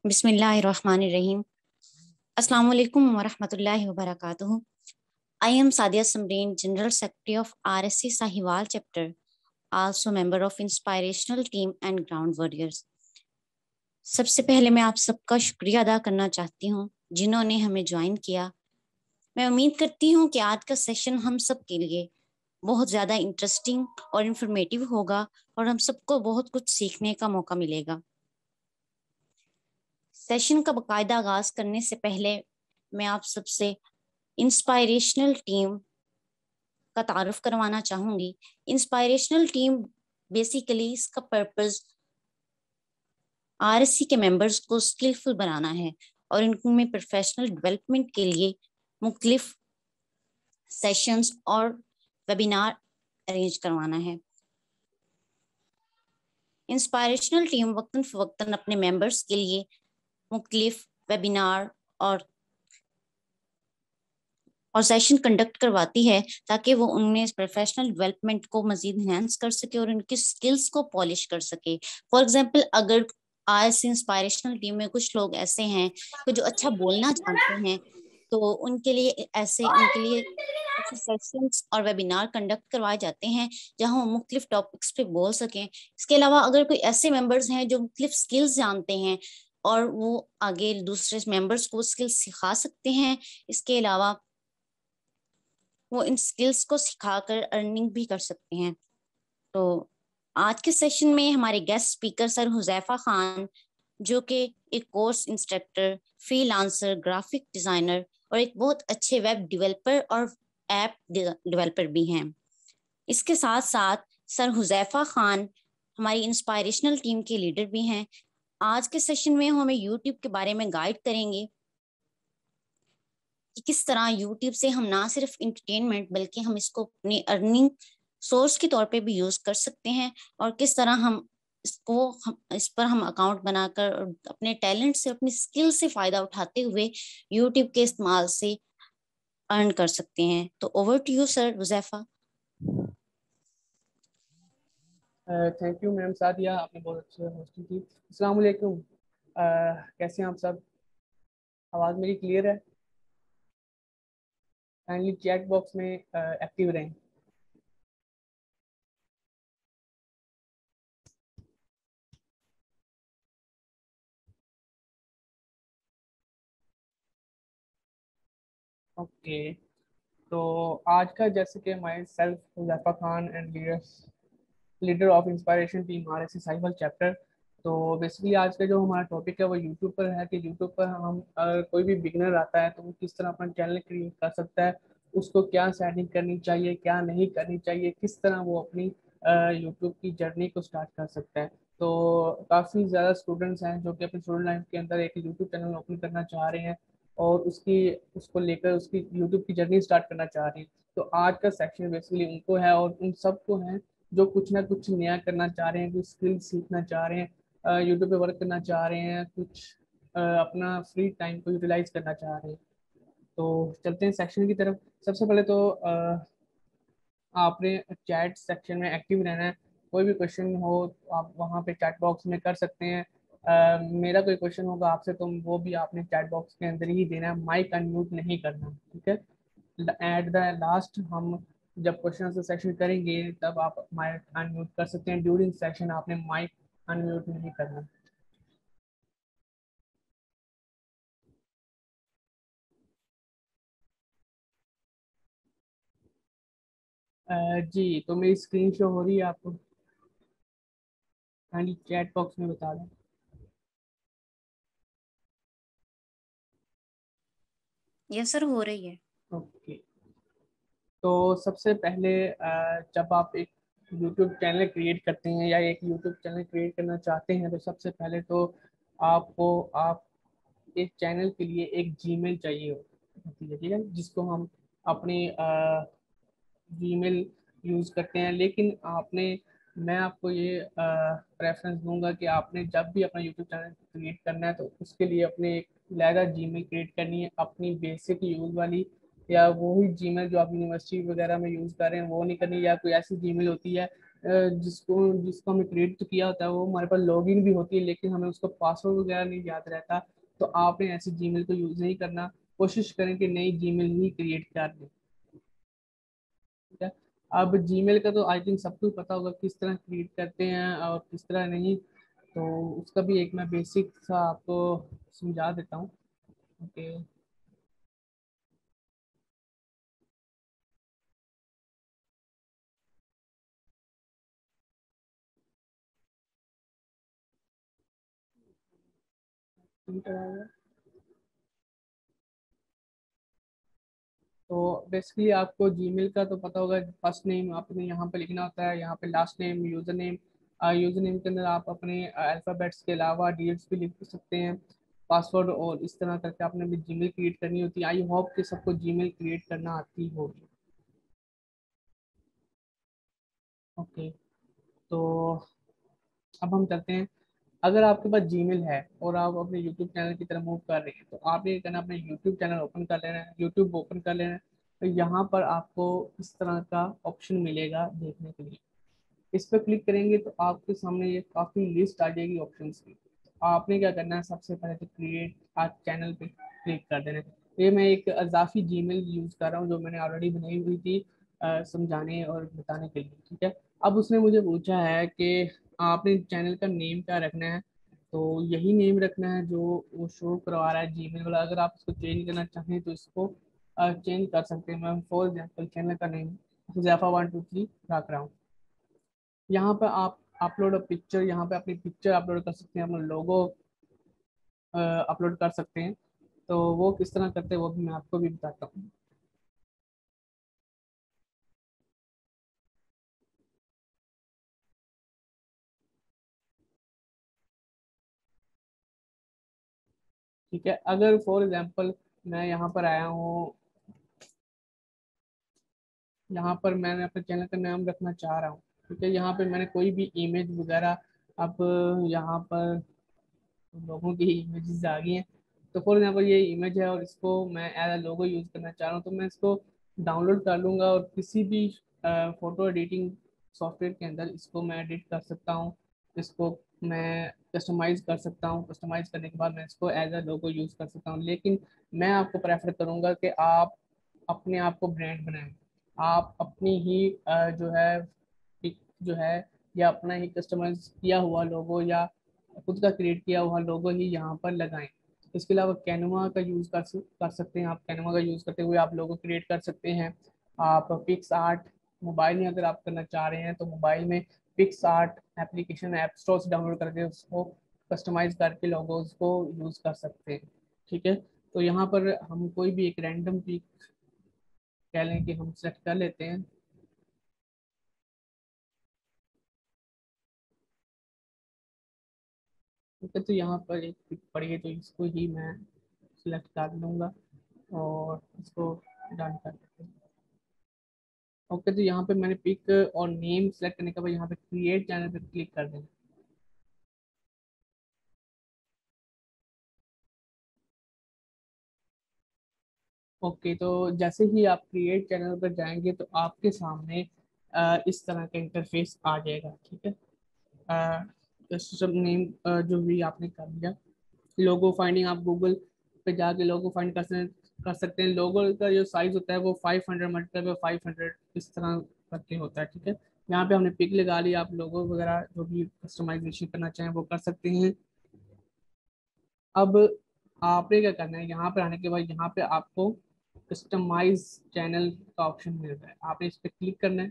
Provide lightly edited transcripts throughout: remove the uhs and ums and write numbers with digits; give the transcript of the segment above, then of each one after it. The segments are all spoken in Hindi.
बिस्मिल्लाहिर्रहमानिर्रहीम। अस्सलाम वालेकुम वरहमतुल्लाहि वबरकातुहू। I am Sadia Samreen, General Secretary of RSC Sahiwal Chapter, also member of Inspirational Team and Ground Warriors। सबसे पहले मैं आप सबका शुक्रिया अदा करना चाहती हूँ जिन्होंने हमें ज्वाइन किया। मैं उम्मीद करती हूँ कि आज का सेशन हम सब के लिए बहुत ज़्यादा इंटरेस्टिंग और इंफॉर्मेटिव होगा और हम सबको बहुत कुछ सीखने का मौका मिलेगा। सेशन का बाकायदा आगाज करने से पहले मैं आप सबसे इंस्पायरेशनल टीम का तारुफ करवाना चाहूंगी। इंस्पायरेशनल टीम बेसिकली इसका पर्पस आरएससी के मेंबर्स को स्किलफुल बनाना है और इनमें प्रोफेशनल डेवलपमेंट के लिए मुख्तलिफ सेशंस और वेबिनार अरेंज करवाना है। इंस्पायरेशनल टीम वक्तन फवक्तन अपने मेंबर्स के लिए मुख्तलिफ वेबिनार और सेशन कंडक्ट करवाती है ताकि वो उनमें प्रोफेशनल डेवलपमेंट को मजीद इनहेंस कर सके और उनकी स्किल्स को पॉलिश कर सके। फॉर एग्जांपल, अगर आज से इंस्पायरेशनल टीम में कुछ लोग ऐसे हैं कि जो अच्छा बोलना जानते हैं तो उनके लिए ऐसे सेशंस और वेबिनार कंडक्ट करवाए जाते हैं जहां वो मुख्तलिफ टॉपिक्स पे बोल सकें। इसके अलावा अगर कोई ऐसे मेंबर्स हैं जो मुख्तलिफ स्किल्स जानते हैं और वो आगे दूसरे मेंबर्स को स्किल्स सिखा सकते हैं, इसके अलावा वो इन स्किल्स को सिखाकर अर्निंग भी कर सकते हैं। तो आज के सेशन में हमारे guest speaker sir Huzaifa Khan, जो कि एक course instructor, freelancer, graphic designer और एक बहुत अच्छे वेब डेवलपर और ऐप डेवलपर भी हैं। इसके साथ साथ सर हुजैफा खान हमारी इंस्पायरेशनल टीम के लीडर भी हैं। आज के सेशन में हमें यूट्यूब के बारे में गाइड करेंगे कि किस तरह यूट्यूब से हम ना सिर्फ इंटरटेनमेंट बल्कि हम इसको अपनी अर्निंग सोर्स के तौर पे भी यूज कर सकते हैं और किस तरह हम इस पर हम अकाउंट बनाकर और अपने टैलेंट से, अपनी स्किल से फायदा उठाते हुए यूट्यूब के इस्तेमाल से अर्न कर सकते हैं। तो over to you sir Huzaifa. Thank you ma'am Sadia, आपने बहुत अच्छी होस्टिंग की। अस्सलाम वालेकुम। कैसे हैं आप सब? आवाज़ मेरी क्लियर है? काइंडली चैट बॉक्स में एक्टिव रहें। ओके, तो आज का जैसे कि myself Huzaifa Khan and leader of inspiration team RSC cyber chapter. तो बेसिकली आज का जो हमारा टॉपिक है वो यूट्यूब पर है कि यूट्यूब पर हम कोई भी बिगनर आता है तो वो किस तरह अपना चैनल क्रिएट कर सकता है, उसको क्या सेटिंग करनी चाहिए, क्या नहीं करनी चाहिए, किस तरह वो अपनी यूट्यूब की जर्नी को स्टार्ट कर सकता है। तो काफ़ी ज़्यादा स्टूडेंट्स हैं जो कि अपनी स्टूडेंट लाइफ के अंदर एक यूट्यूब चैनल ओपन करना चाह रहे हैं और उसको लेकर उसकी यूट्यूब की जर्नी स्टार्ट करना चाह रहे हैं। तो आज का सेक्शन बेसिकली उनको है और उन सबको है जो कुछ ना कुछ नया करना चाह रहे हैं, कुछ स्किल सीखना चाह रहे हैं, यूट्यूब पे वर्क करना चाह रहे हैं, कुछ अपना फ्री टाइम को यूटिलाइज करना चाह रहे हैं। तो चलते हैं सेक्शन की तरफ। सबसे पहले तो आपने चैट सेक्शन में एक्टिव रहना है। कोई भी क्वेश्चन हो तो आप वहाँ पे चैट बॉक्स में कर सकते हैं। मेरा कोई क्वेश्चन होगा आपसे तो वो भी आपने चैट बॉक्स के अंदर ही देना है, माइक अनम्यूट नहीं करना, ठीक है? एट द लास्ट हम जब क्वेश्चन आंसर सेक्शन करेंगे तब आप माइक अनम्यूट कर सकते हैं। ड्यूरिंग सेशन आपने माइक अनम्यूट नहीं करना। जी, तो मेरी स्क्रीन शो हो रही है आपको? हाँ जी, चैट बॉक्स में बता दें। यस सर, हो रही है। ओके, तो सबसे पहले जब आप एक यूट्यूब चैनल क्रिएट करते हैं या एक यूट्यूब चैनल क्रिएट करना चाहते हैं तो सबसे पहले तो आपको आप एक चैनल के लिए एक जीमेल चाहिए होती है, ठीक है, जिसको हम अपनी जीमेल यूज़ करते हैं। लेकिन मैं आपको ये प्रेफरेंस दूंगा कि आपने जब भी अपना यूट्यूब चैनल क्रिएट करना है तो उसके लिए अपने एक लहदा जीमेल क्रिएट करनी है, अपनी बेसिक यूज़ वाली, या वही जीमेल जो आप यूनिवर्सिटी वगैरह में यूज़ कर रहे हैं वो नहीं करनी, या कोई ऐसी जीमेल होती है जिसको हमने क्रिएट तो किया होता है वो हमारे पास लॉगिन भी होती है, लेकिन हमें उसका पासवर्ड वगैरह नहीं याद रहता। तो आपने ऐसी जीमेल को यूज़ नहीं करना, कोशिश करें कि नई जीमेल ही क्रिएट कर लें। ठीक है। अब जीमेल का तो आई थिंक सबको पता होगा किस तरह क्रिएट करते हैं और किस तरह नहीं, तो उसका भी एक मैं बेसिक सा आपको समझा देता हूँ। ओके। तो बेसिकली आपको जीमेल का तो पता होगा, फर्स्ट नेम आपने यहाँ पे लिखना होता है, यहाँ पे last name, user name. User name के अंदर आप अपने अल्फ़ाबेट्स के अलावा डिजिट्स भी लिख सकते हैं, पासवर्ड, और इस तरह करके आपने भी जीमेल क्रिएट करनी होती है। आई होप कि सबको जीमेल क्रिएट करना आती होगी। ओके। तो अब हम चलते हैं। अगर आपके पास जीमेल है और आप अपने यूट्यूब चैनल की तरफ मूव कर रहे हैं, तो आपने ये करना, अपने यूट्यूब चैनल ओपन कर लेना है, यूट्यूब ओपन कर लेना है। तो यहाँ पर आपको इस तरह का ऑप्शन मिलेगा देखने के लिए। इस पर क्लिक करेंगे तो आपके सामने ये काफ़ी लिस्ट आ जाएगी ऑप्शंस की। आपने क्या करना है, सबसे पहले तो क्रिएट आ चैनल पे क्लिक कर देना है। ये मैं एक अजाफी जीमेल यूज़ कर रहा हूँ जो मैंने ऑलरेडी बनाई हुई थी समझाने और बताने के लिए। ठीक है। अब उसने मुझे पूछा है कि आपने चैनल का नेम क्या रखना है, तो यही नेम रखना है जो वो शो करवा रहा है जीमेल वाला। अगर आप इसको चेंज करना चाहें तो इसको चेंज कर सकते हैं। मैं फॉर एग्जाम्पल चैनल का नेम Huzafa123 रख रहा हूँ। यहाँ पर आप अपलोड पिक्चर, यहाँ पे अपनी पिक्चर अपलोड कर सकते हैं, अपना लोगो अपलोड कर सकते हैं। तो वो किस तरह करते हैं वो भी मैं आपको भी बताता हूँ। ठीक है। अगर फॉर एग्जांपल मैं यहाँ पर आया हूँ, यहाँ पर मैंने अपने चैनल का नाम रखना चाह रहा हूँ। ठीक है। यहाँ पे मैंने कोई भी इमेज वगैरह, अब यहाँ पर लोगों की इमेजेस आ गई हैं। तो फॉर एग्जांपल ये इमेज है और इसको मैं एज अ लोगो यूज़ करना चाह रहा हूँ, तो मैं इसको डाउनलोड कर लूँगा और किसी भी फोटो एडिटिंग सॉफ्टवेयर के अंदर इसको मैं एडिट कर सकता हूँ। इसको मैं कस्टमाइज कर सकता हूँ, कस्टमाइज करने के बाद मैं इसको एज अ लोगो यूज़ कर सकता हूँ। लेकिन मैं आपको प्रेफर करूँगा कि आप अपने आप को ब्रांड बनाएं। आप अपनी ही जो है पिक जो है, या अपना ही कस्टमाइज किया हुआ लोगो या खुद का क्रिएट किया हुआ लोगो ही यहाँ पर लगाएं। इसके अलावा कैनवा का यूज़ कर सकते हैं। आप कैनवा का यूज़ करते हुए आप लोगो क्रिएट कर सकते हैं। आप पिक्स आर्ट मोबाइल में अगर आप करना चाह रहे हैं तो मोबाइल में PicsArt application app store से डाउनलोड करके उसको कस्टमाइज करके लोगोज को यूज़ कर सकते हैं। ठीक है। तो यहाँ पर हम कोई भी एक रैंडम पिक कह लें कि हम सेलेक्ट कर लेते हैं। ठीक है। तो यहाँ पर एक पिक पड़ी है तो इसको ही मैं सिलेक्ट कर लूँगा और इसको डन कर देते हैं। ओके। तो यहाँ पे मैंने पिक और नेम सेलेक्ट करने के बाद यहाँ पे क्रिएट चैनल पे क्लिक कर देना। ओके। तो जैसे ही आप क्रिएट चैनल पर जाएंगे तो आपके सामने इस तरह का इंटरफेस आ जाएगा। ठीक है। सब नेम जो भी आपने कर लिया, लोगो फाइंडिंग आप गूगल पे जाके लोगो फाइंड कर सकते हैं। लोगो का जो साइज होता है वो 500 मल्टीप्लाई बाय 500 इस तरह करके होता है। ठीक है। यहाँ पे हमने पिक लगा ली, आप लोगो वगैरह जो भी कस्टमाइजेशन करना चाहें वो कर सकते हैं। अब आपने क्या करना है, यहाँ पे आने के बाद यहाँ पे आपको कस्टमाइज चैनल का ऑप्शन मिल रहा है, आपने इस पर क्लिक करना है।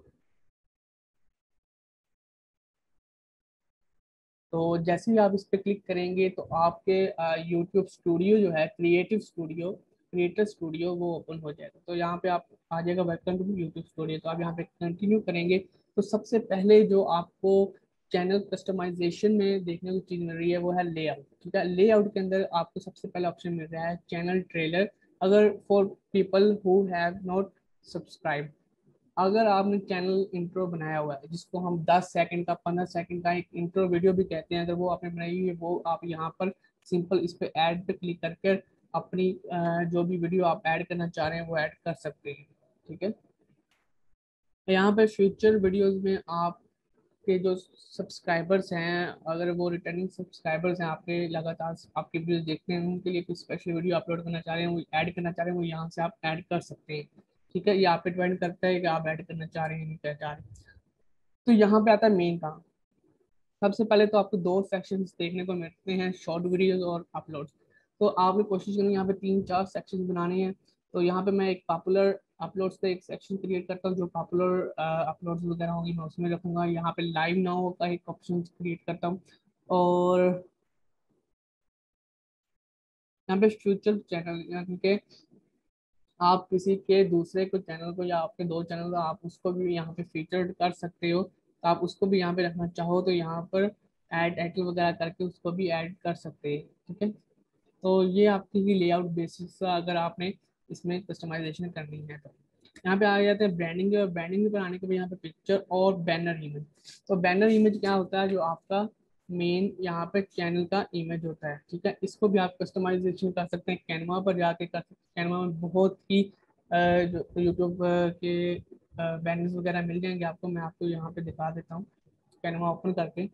तो जैसे ही आप इस पर क्लिक करेंगे तो आपके यूट्यूब स्टूडियो जो है, क्रिएटर स्टूडियो वो ओपन हो जाएगा। तो यहाँ पे आप आ जाएगा वेलकम टू यूट्यूब स्टूडियो। तो आप यहाँ पे कंटिन्यू करेंगे तो सबसे पहले जो आपको चैनल कस्टमाइजेशन में देखने को चीज़ मिल रही है वो है लेआउट। ठीक है। लेआउट के अंदर आपको सबसे पहला ऑप्शन मिल रहा है चैनल ट्रेलर। अगर for people who have not subscribe, अगर आपने चैनल इंट्रो बनाया हुआ है जिसको हम 10 सेकंड का 15 सेकंड का एक इंट्रो वीडियो भी कहते हैं, अगर वो आपने बनाई हुई है वो आप यहाँ पर सिंपल इस पे ऐड पे क्लिक करके अपनी जो भी वीडियो आप ऐड करना चाह रहे हैं वो ऐड कर सकते हैं। ठीक है। तो यहाँ पे फ्यूचर वीडियोस में आप आपके जो सब्सक्राइबर्स हैं, अगर वो रिटर्निंग सब्सक्राइबर्स हैं, आपके लगातार आपके वीडियोस देखते हैं, उनके लिए कोई स्पेशल वीडियो अपलोड करना चाह रहे हैं, वो ऐड करना चाह रहे हैं, वो यहाँ से आप ऐड कर सकते हैं। ठीक है, ये आप पे डिपेंड करता है कि आप ऐड करना चाह रहे हैं नहीं करना चाह रहे। तो यहाँ पे आता है मेन काम। सबसे पहले तो आपको दो सेक्शंस देखने को मिलते हैं, शॉर्ट वीडियोस और अपलोड्स। तो आपने कोशिश करनी है यहाँ पे 3-4 सेक्शन बनाने हैं। तो यहाँ पे मैं एक पॉपुलर अपलोड्स का एक सेक्शन क्रिएट करता हूँ, जो पॉपुलर अपलोड्स वगैरह होंगी मैं उसमें रखूंगा। यहाँ पे लाइव नाउ का एक ऑप्शन क्रिएट करता हूँ। और यहाँ पे फ्यूचर चैनल, यानी कि आप किसी के दूसरे को चैनल को या आपके दो चैनल को आप उसको भी यहाँ पे फीचर्ड कर सकते हो। तो आप उसको भी यहाँ पे रखना चाहो तो यहाँ पर ऐड टाइटल वगैरह करके उसको भी ऐड कर सकते हैं। ठीक है, तो ये आपकी लेआउट बेसिस अगर आपने इसमें कस्टमाइजेशन करनी है तो यहाँ पे आ जाते हैं ब्रांडिंग। और ब्रांडिंग पर आने के बाद यहाँ पे पिक्चर और बैनर इमेज। तो बैनर इमेज क्या होता है, जो आपका मेन यहाँ पे चैनल का इमेज होता है। ठीक है, इसको भी आप कस्टमाइजेशन कर सकते हैं, कैनवा पर जाके कर सकते हैं। कैनवा में बहुत ही जो यूट्यूब के बैनर्स वगैरह मिल जाएंगे आपको। मैं आपको यहाँ पे दिखा देता हूँ कैनवा ओपन करके।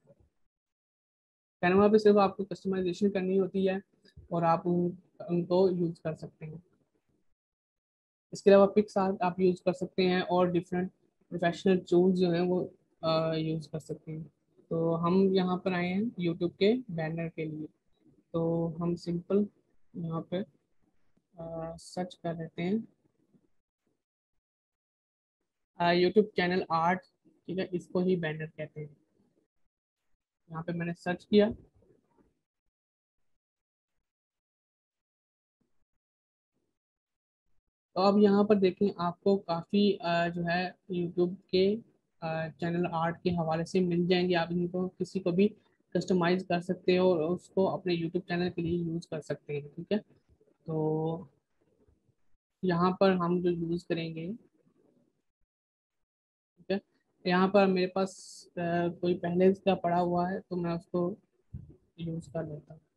कैनवा पे सिर्फ आपको कस्टमाइजेशन करनी होती है और आप उनको यूज कर सकते हैं। इसके अलावा पिक्स आप यूज कर सकते हैं और डिफरेंट प्रोफेशनल टूल्स जो हैं वो यूज कर सकते हैं। तो हम यहाँ पर आए हैं यूट्यूब के बैनर के लिए। तो हम सिंपल यहाँ पे सर्च कर लेते हैं यूट्यूब चैनल आर्ट। ठीक है, इसको ही बैनर कहते हैं। यहाँ पे मैंने सर्च किया। तो अब यहाँ पर देखें, आपको काफ़ी जो है यूट्यूब के चैनल आर्ट के हवाले से मिल जाएंगे। आप इनको किसी को भी कस्टमाइज कर सकते हो और उसको अपने यूट्यूब चैनल के लिए यूज़ कर सकते हैं। ठीक है, तो यहाँ पर हम जो यूज़ करेंगे, ठीक है, यहाँ पर मेरे पास कोई पहले का पड़ा हुआ है तो मैं उसको यूज़ कर लेता हूँ।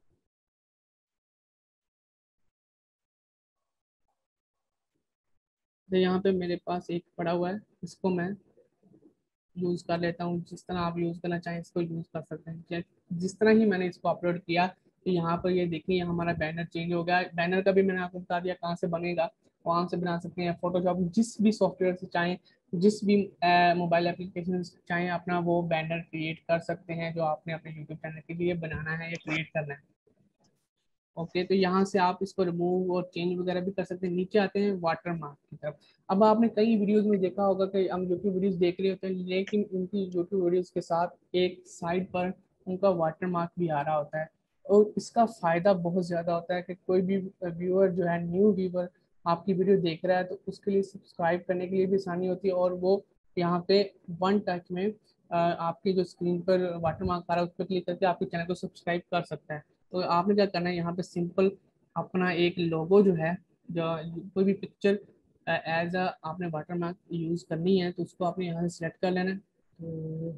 तो यहाँ पे मेरे पास एक पड़ा हुआ है, इसको मैं यूज़ कर लेता हूँ। जिस तरह आप यूज़ करना चाहें इसको यूज़ कर सकते हैं। जिस तरह ही मैंने इसको अपलोड किया तो यहाँ पर ये देखिए हमारा बैनर चेंज हो गया। बैनर का भी मैंने आपको बता दिया कहाँ से बनेगा, वहाँ से बना सकते हैं। फोटोशॉप जिस भी सॉफ्टवेयर से चाहें, जिस भी मोबाइल एप्लीकेशन से चाहें, अपना वो बैनर क्रिएट कर सकते हैं जो आपने अपने यूट्यूब चैनल के लिए बनाना है या क्रिएट करना है। ओके, तो यहाँ से आप इसको रिमूव और चेंज वगैरह भी कर सकते हैं। नीचे आते हैं वाटर मार्क की तरफ। अब आपने कई वीडियोस में देखा होगा कि हम यूट्यूब वीडियोस देख रहे होते हैं, लेकिन उनकी यूट्यूब वीडियोस के साथ एक साइड पर उनका वाटर मार्क भी आ रहा होता है। और इसका फ़ायदा बहुत ज़्यादा होता है कि कोई भी व्यूअर जो है, न्यू व्यूअर आपकी वीडियो देख रहा है तो उसके लिए सब्सक्राइब करने के लिए भी आसानी होती है। और वो यहाँ पे वन टच में आपकी जो स्क्रीन पर वाटर मार्क आ रहा है उस पर क्लिक करके आपके चैनल को सब्सक्राइब कर सकता है। तो आपने क्या करना है, यहाँ पे सिंपल अपना एक लोगो जो है, जो कोई भी पिक्चर एज अ आपने वाटर मार्क यूज़ करनी है तो उसको आपने यहाँ से सिलेक्ट कर लेना है। तो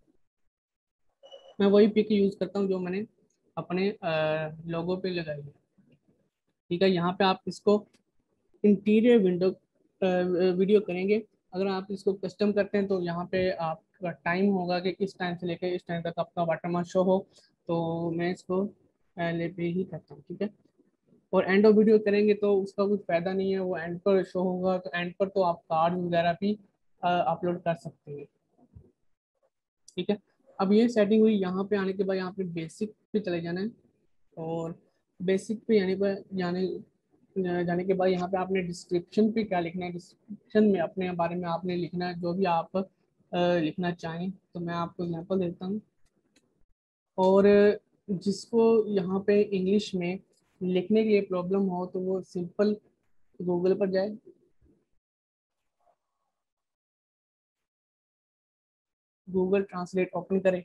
मैं वही पिक यूज़ करता हूँ जो मैंने अपने लोगो पे लगाई है। ठीक है, यहाँ पे आप इसको इंटीरियर विंडो वीडियो करेंगे। अगर आप इसको कस्टम करते हैं तो यहाँ पे आपका टाइम होगा कि किस टाइम से लेकर इस टाइम तक आपका वाटरमार्क शो हो। तो मैं इसको पहले पे ही करता हूँ। ठीक है, और एंड ऑफ वीडियो करेंगे तो उसका कुछ फायदा नहीं है, वो एंड पर शो होगा। तो एंड पर तो आप कार्ड वगैरह भी अपलोड कर सकते हैं। ठीक है, अब ये सेटिंग हुई। यहाँ पे आने के बाद यहाँ पे बेसिक पे चले जाना है। और बेसिक पे जाने के बाद यहाँ पे आपने डिस्क्रिप्शन पे क्या लिखना है। डिस्क्रिप्शन में अपने बारे में आपने लिखना है जो भी आप लिखना चाहें। तो मैं आपको एग्जांपल देता हूँ। और जिसको यहाँ पे इंग्लिश में लिखने के लिए प्रॉब्लम हो तो वो सिंपल गूगल पर जाए, गूगल ट्रांसलेट ओपन करें।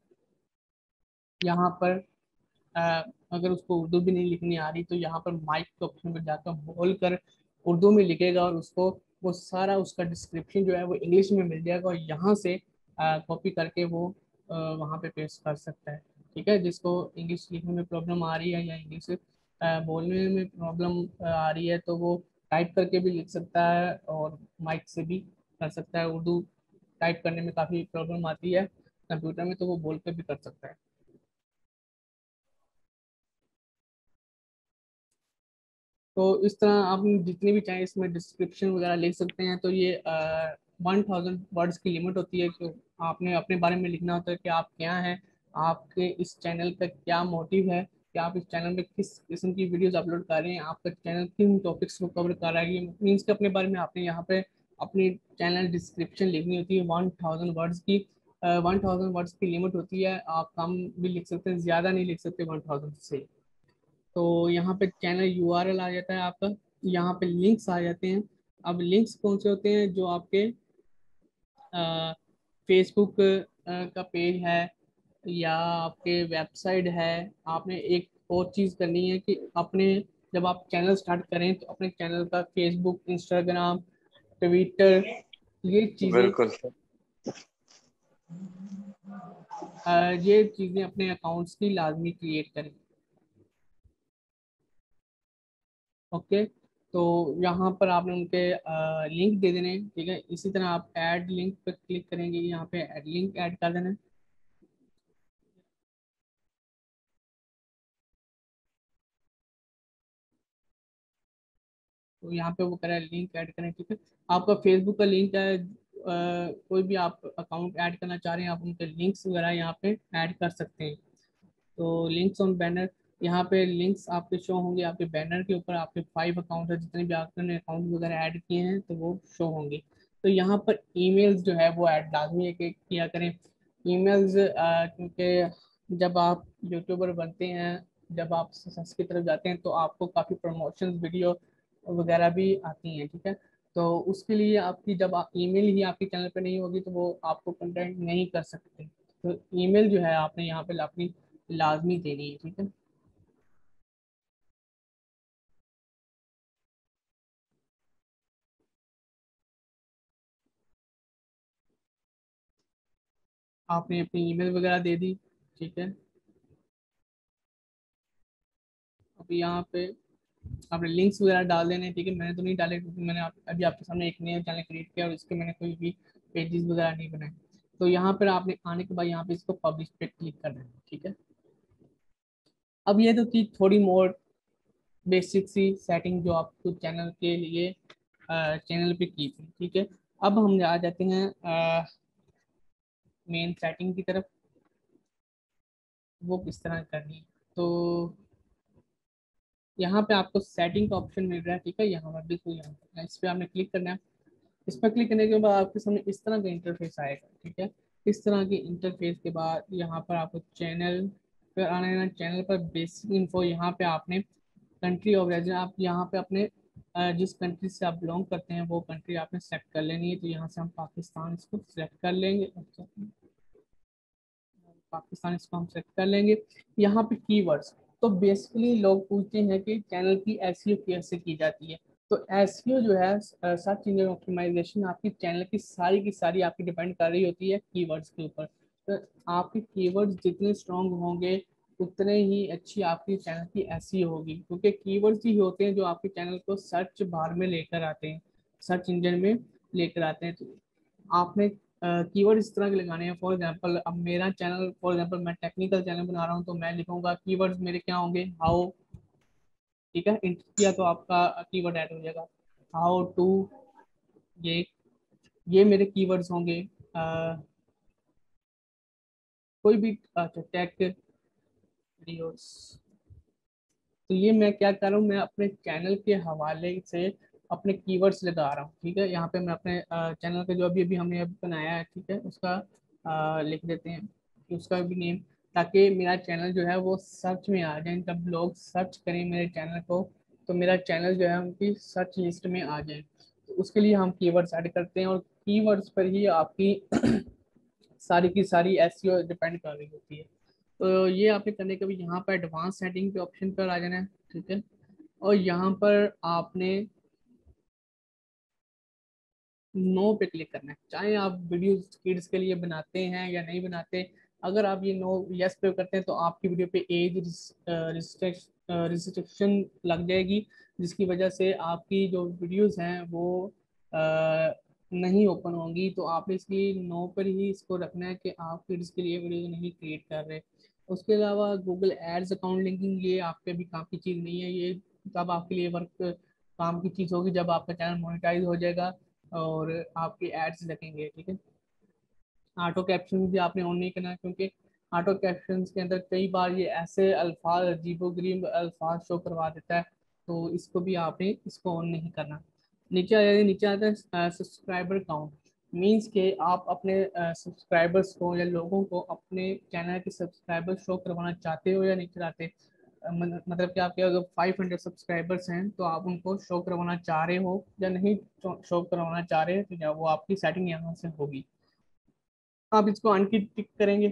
यहाँ पर अ, अगर उसको उर्दू भी नहीं लिखनी आ रही तो यहाँ पर माइक के ऑप्शन पर जाकर बोल कर उर्दू में लिखेगा और उसको वो सारा उसका डिस्क्रिप्शन जो है वो इंग्लिश में मिल जाएगा। और यहाँ से कॉपी करके वो वहाँ पे पेस्ट कर सकता है। ठीक है, जिसको इंग्लिश लिखने में प्रॉब्लम आ रही है या इंग्लिश बोलने में प्रॉब्लम आ रही है तो वो टाइप करके भी लिख सकता है और माइक से भी कर सकता है। उर्दू टाइप करने में काफ़ी प्रॉब्लम आती है कंप्यूटर में, तो वो बोल कर भी कर सकता है। तो इस तरह आप जितनी भी चाहें इसमें डिस्क्रिप्शन वगैरह लिख सकते हैं। तो ये 1000 वर्ड्स की लिमिट होती है कि आपने अपने बारे में लिखना होता है कि आप क्या हैं, आपके इस चैनल का क्या मोटिव है, कि आप इस चैनल में किस किस्म की वीडियोस अपलोड कर रहे हैं, आपका चैनल किन टॉपिक्स को कवर कर रहा है। ये मीन्स के अपने बारे में आपने यहाँ पे अपनी चैनल डिस्क्रिप्शन लिखनी होती है 1000 वर्ड्स की। 1000 वर्ड्स की लिमिट होती है, आप कम भी लिख सकते हैं, ज़्यादा नहीं लिख सकते 1000 से। तो यहाँ पे चैनल यूआरएल आ जाता है आपका, यहाँ पे लिंक्स आ जाते हैं। अब लिंक्स कौन से होते हैं, जो आपके फेसबुक का पेज है या आपके वेबसाइट है। आपने एक और चीज़ करनी है कि अपने जब आप चैनल स्टार्ट करें तो अपने चैनल का फेसबुक, इंस्टाग्राम, ट्विटर, ये चीज़ें बिल्कुल। ये चीज़ें अपने अकाउंट्स की लाजमी क्रिएट करें। ओके, तो यहाँ पर आपने उनके लिंक दे देने हैं, ठीक है। इसी तरह आप ऐड लिंक पर क्लिक करेंगे, यहाँ पे ऐड लिंक ऐड कर देना है। तो यहाँ पे वो कह रहा है लिंक ऐड करें, ठीक है। आपका फेसबुक का लिंक है, कोई भी आप अकाउंट ऐड करना चाह रहे हैं, आप उनके लिंक्स वगैरह यहाँ पे ऐड कर सकते हैं। तो लिंक्स ऑन बैनर, यहाँ पे लिंक्स आपके शो होंगे आपके बैनर के ऊपर। आपके 5 अकाउंट है, जितने भी आपने अकाउंट वगैरह ऐड किए हैं तो वो शो होंगे। तो यहाँ पर ईमेल्स जो है वो ऐड लाजमी है कि किया करें। ईमेल्स क्योंकि जब आप यूट्यूबर बनते हैं, जब आप सक्सेस की तरफ जाते हैं तो आपको काफ़ी प्रमोशन वीडियो वगैरह भी आती हैं, ठीक है। तो उसके लिए आपकी जब आप ईमेल ही आपके चैनल पे नहीं होगी तो वो आपको कंटेंट नहीं कर सकते। तो ईमेल जो है आपने यहाँ पे अपनी लाजमी देनी है, ठीक है। आपने अपनी ईमेल वगैरह दे दी, ठीक है। अब यहाँ पे आपने लिंक्स वगैरह डाल देने, ठीक है। मैंने तो नहीं डाले क्योंकि मैंने अभी आपके सामने एक नया चैनल क्रिएट किया और इसके मैंने कोई भी पेजेस वगैरह नहीं बनाए। तो यहाँ पर आपने आने के बाद यहाँ पे इसको पब्लिश पे क्लिक करना है, ठीक है। अब ये तो चीज़ थोड़ी मोर बेसिक सी सेटिंग जो आपको चैनल के लिए चैनल पे की थी, ठीक है। अब हम आ जाते हैं मेन सेटिंग की तरफ, वो किस तरह करनी है। तो यहाँ पे आपको सेटिंग का ऑप्शन मिल रहा है, ठीक है। यहाँ पर बिल्कुल यहाँ पर इस पर आपने क्लिक करना है। इस पर क्लिक करने के बाद आपके सामने इस तरह का इंटरफेस आएगा, ठीक है। इस तरह के इंटरफेस के बाद यहाँ पर आपको चैनल पर आना है। चैनल पर बेसिक इन्फो, यहाँ पे आपने कंट्री ऑफ रेजिडेंस, आप यहाँ पे अपने जिस कंट्री से आप बिलोंग करते हैं वो कंट्री आपने सेलेक्ट कर लेनी है। तो यहाँ से हम पाकिस्तान इसको सिलेक्ट कर लेंगे। अच्छा, पाकिस्तान इसको हम सेलेक्ट कर लेंगे। यहाँ पे कीवर्ड्स, तो बेसिकली लोग पूछते हैं कि चैनल की एसईओ कैसे की जाती है। तो एसईओ जो है सर्च इंजन ऑप्टिमाइजेशन, आपकी चैनल की सारी आपकी डिपेंड कर रही होती है कीवर्ड्स के ऊपर। तो आपके कीवर्ड्स जितने स्ट्रॉन्ग होंगे उतने ही अच्छी आपकी चैनल की एसईओ होगी, क्योंकि कीवर्ड्स ही होते हैं जो आपके चैनल को सर्च बार में लेकर आते हैं, सर्च इंजन में लेकर आते हैं। तो आपने कीवर्ड इस तरह के लगाने हैं। फॉर एग्जांपल अब मेरा चैनल, फॉर एग्जांपल मैं टेक्निकल चैनल बना रहा हूँ तो मैं लिखूंगा कीवर्ड्स मेरे क्या होंगे, हाउ, ठीक है। इंटर किया तो आपका कीवर्ड ऐड हो जाएगा, हाउ टू, ये ये मेरे कीवर्ड्स होंगे। कोई भी, अच्छा, टेक वीडियोस। तो ये मैं क्या कर रहा हूँ, मैं अपने चैनल के हवाले से अपने कीवर्ड्स लगा रहा हूँ, ठीक है। यहाँ पे मैं अपने चैनल का जो अभी अभी हमने अभी बनाया है, ठीक है, उसका लिख देते हैं कि उसका भी नेम, ताकि मेरा चैनल जो है वो सर्च में आ जाए। जब लोग सर्च करें मेरे चैनल को तो मेरा चैनल जो है उनकी सर्च लिस्ट में आ जाए। तो उसके लिए हम कीवर्ड्स ऐड करते हैं और कीवर्ड्स पर ही आपकी सारी की सारी एसईओ डिपेंड कर रही होती है। तो ये आपने करने के भी यहाँ पर एडवांस सेटिंग के ऑप्शन पर आ जाना है, ठीक है। और यहाँ पर आपने नो पे क्लिक करना है, चाहे आप वीडियो किड्स के लिए बनाते हैं या नहीं बनाते। अगर आप ये नो यस पे करते हैं तो आपकी वीडियो पे एज रिस्ट्रिक्शन लग जाएगी, जिसकी वजह से आपकी जो वीडियोस हैं वो नहीं ओपन होंगी, तो आपने इसलिए नो पर ही इसको रखना है कि आप किड्स के लिए वीडियो नहीं क्रिएट कर रहे। उसके अलावा गूगल एड्स अकाउंट लिंकिंग, ये आपके अभी काम की चीज़ नहीं है, ये तब आपके लिए वर्क काम की चीज़ होगी जब आपका चैनल मोनेटाइज हो जाएगा और आपके एड्स लगेंगे, ठीक है। ऑटो कैप्शन भी आपने ऑन नहीं करना है, क्योंकि ऑटो कैप्शन के अंदर कई बार ये ऐसे अल्फाज, अजीबोगरीब अल्फाज शो करवा देता है, तो इसको भी आपने इसको ऑन नहीं करना। नीचे आ जाएगा, नीचे आता है सब्सक्राइबर काउंट। मीन्स के आप अपने सब्सक्राइबर्स को या लोगों को अपने चैनल के सब्सक्राइबर शो करवाना चाहते हो या नहीं चाहते। मतलब कि आपके अगर 500 सब्सक्राइबर्स हैं तो आप उनको शो करवाना चाह रहे हो या नहीं शो करवाना चाह रहे हैं, तो या वो आपकी सेटिंग यहाँ से होगी। आप इसको अनटिक टिक करेंगे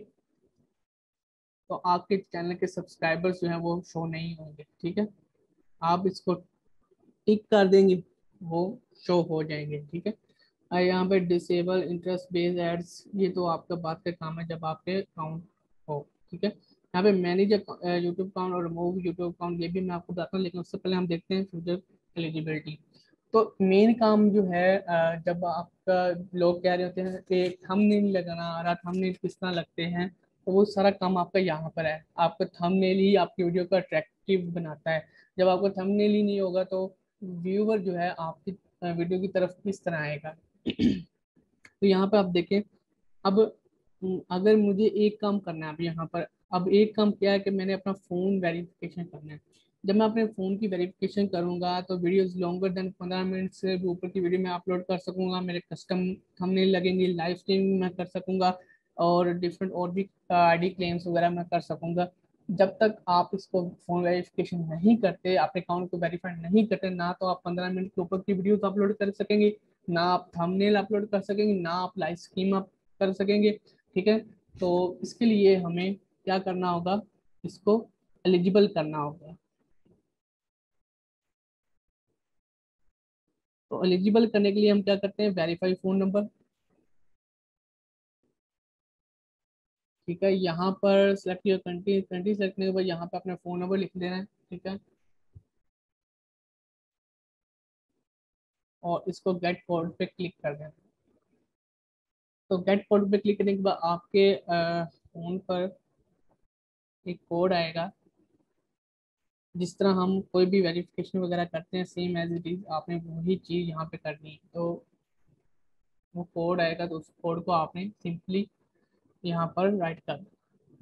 तो आपके चैनल के सब्सक्राइबर्स जो हैं वो शो नहीं होंगे, ठीक है। आप इसको टिक कर देंगे, वो शो हो जाएंगे, ठीक है। यहाँ पे डिसेबल इंटरेस्ट बेस्ड एड्स, ये तो आपका बात का काम है जब आपके अकाउंट हो, ठीक है। यहाँ पे मैनेज यूट्यूब अकाउंट और रिमूव यूट्यूब अकाउंट, ये भी मैं आपको बताता हूँ, लेकिन उससे पहले हम देखते हैं फ्यूचर एलिजिबिलिटी। तो मेन काम जो है जब आपका लोग कह रहे होते हैं कि थंबनेल लगाना आ रहा, थंबनेल किस तरह लगते हैं, तो वो सारा काम आपका यहाँ पर है। आपका थंबनेल ही आपकी वीडियो को अट्रैक्टिव बनाता है। जब आपका थंबनेल ही नहीं होगा तो व्यूअर जो है आपकी वीडियो की तरफ किस तरह आएगा। तो यहाँ पर आप देखें, अब अगर मुझे एक काम करना है अब यहाँ पर, अब एक काम क्या है कि मैंने अपना फ़ोन वेरिफिकेशन करना है। जब मैं अपने फ़ोन की वेरिफिकेशन करूँगा तो वीडियोस लॉन्गर देन 15 मिनट से भी ऊपर की वीडियो मैं अपलोड कर सकूँगा, मेरे कस्टम थंबनेल लगेंगे, लाइव स्ट्रीमिंग मैं कर सकूँगा और डिफरेंट और भी आईडी क्लेम्स वगैरह मैं कर सकूँगा। जब तक आप इसको फ़ोन वेरिफिकेशन नहीं करते, अपने अकाउंट को वेरीफाई नहीं करते, ना तो आप 15 मिनट के ऊपर की वीडियो अपलोड कर सकेंगे, ना आप थंबनेल अपलोड कर सकेंगे, ना आप लाइव स्ट्रीम आप कर सकेंगे, ठीक है। तो इसके लिए हमें क्या करना होगा, इसको एलिजिबल करना होगा। तो एलिजिबल करने के लिए हम क्या करते हैं, वेरीफाई फ़ोन नंबर, ठीक है। यहाँ पर select your country, country select करने के बाद यहाँ पर अपना फ़ोन नंबर लिख देना है, ठीक है। और इसको गेट कोड पे क्लिक कर देना। तो गेट कोड पे क्लिक करने के बाद आपके फ़ोन पर एक कोड आएगा। जिस तरह हम कोई भी वेरिफिकेशन वगैरह करते हैं सेम एज इट इज आपने वही चीज़ यहाँ पे करनी है। तो वो कोड आएगा तो उस कोड को आपने सिंपली यहाँ पर राइट कर देना,